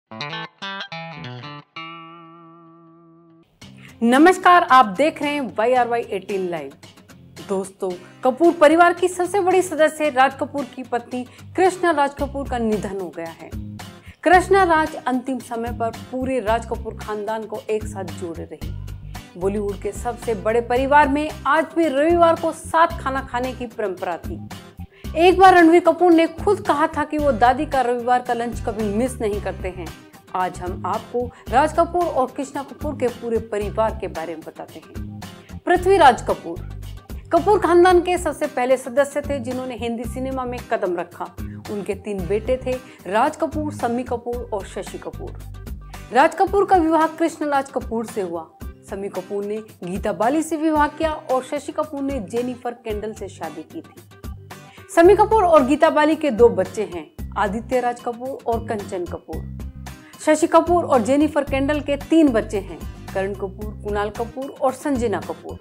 नमस्कार, आप देख रहे हैं YRY18 लाइव। दोस्तों, कपूर परिवार की सबसे बड़ी सदस्य राज कपूर की पत्नी कृष्णा राज कपूर का निधन हो गया है। कृष्णा राज अंतिम समय पर पूरे राज कपूर खानदान को एक साथ जोड़े रही। बॉलीवुड के सबसे बड़े परिवार में आज भी रविवार को साथ खाना खाने की परंपरा थी। एक बार रणबीर कपूर ने खुद कहा था कि वो दादी का रविवार का लंच कभी मिस नहीं करते हैं। आज हम आपको राज कपूर और कृष्णा कपूर के पूरे परिवार के बारे में बताते हैं। पृथ्वीराज कपूर कपूर खानदान के सबसे पहले सदस्य थे जिन्होंने हिंदी सिनेमा में कदम रखा। उनके 3 बेटे थे, राज कपूर, शम्मी कपूर और शशि कपूर। राज कपूर का विवाह कृष्ण राज कपूर से हुआ। शम्मी कपूर ने गीता बाली से विवाह किया और शशि कपूर ने जेनिफर केंडल से शादी की थी। शम्मी कपूर और गीता बाली के 2 बच्चे हैं, आदित्य राज कपूर और कंचन कपूर। शशि कपूर और जेनिफर केंडल के 3 बच्चे हैं, करण कपूर, कुणाल कपूर और संजना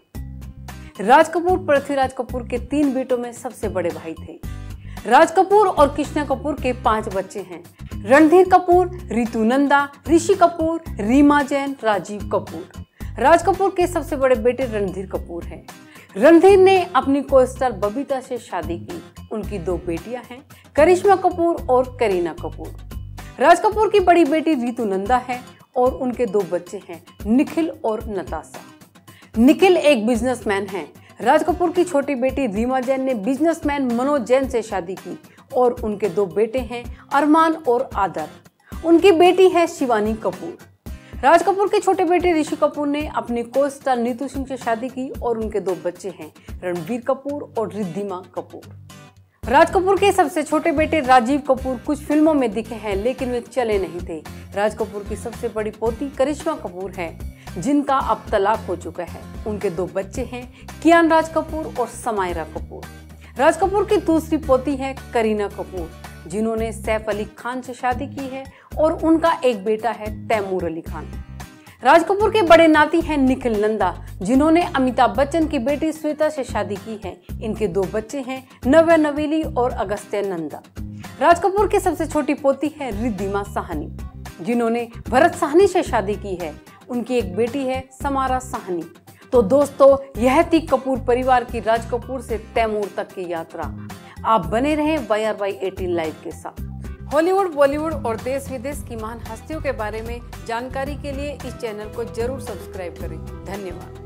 कपूर। राज कपूर पृथ्वीराज कपूर के 3 बेटों में सबसे बड़े भाई थे। राज कपूर और कृष्णा कपूर के 5 बच्चे हैं, रणधीर कपूर, रितु नंदा, ऋषि कपूर, रीमा जैन, राजीव कपूर। राज कपूर के सबसे बड़े बेटे रणधीर कपूर हैं। रणधीर ने अपनी को-स्टार बबीता से शादी की। उनकी 2 बेटियां हैं, करिश्मा कपूर और करीना कपूर। राज कपूर की बड़ी बेटी रितु नंदा है और उनके 2 बच्चे हैं, निखिल और नताशा। निखिल एक बिजनेसमैन है। राज कपूर की छोटी बेटी रीमा जैन ने बिजनेसमैन मनोज जैन से शादी की और उनके 2 बेटे हैं, अरमान और आदर। उनकी बेटी है शिवानी कपूर। राज कपूर के छोटे बेटे ऋषि कपूर ने अपनी को-स्टार नीतू सिंह से शादी की और उनके 2 बच्चे हैं, रणबीर कपूर और रिद्धिमा कपूर। राज कपूर के सबसे छोटे बेटे राजीव कपूर कुछ फिल्मों में दिखे हैं लेकिन वे चले नहीं थे। राज कपूर की सबसे बड़ी पोती करिश्मा कपूर है, जिनका अब तलाक हो चुका है। उनके 2 बच्चे हैं, कियान राज कपूर और समायरा कपूर। राज कपूर की दूसरी पोती है करीना कपूर, जिन्होंने सैफ अली खान से शादी की है और उनका एक बेटा है तैमूर अली खान। राज कपूर के बड़े नाती हैं निखिल नंदा, जिन्होंने अमिताभ बच्चन की बेटी श्वेता से शादी की है। इनके 2 बच्चे हैं, नव्या नवेली और अगस्त्य नंदा। राज कपूर की सबसे छोटी पोती है रिद्धिमा साहनी, जिन्होंने भरत साहनी से शादी की है। उनकी एक बेटी है समारा साहनी। तो दोस्तों, यह थी कपूर परिवार की राज कपूर से तैमूर तक की यात्रा। आप बने रहें YRY18 लाइव के साथ। हॉलीवुड, बॉलीवुड और देश विदेश की महान हस्तियों के बारे में जानकारी के लिए इस चैनल को जरूर सब्सक्राइब करें। धन्यवाद।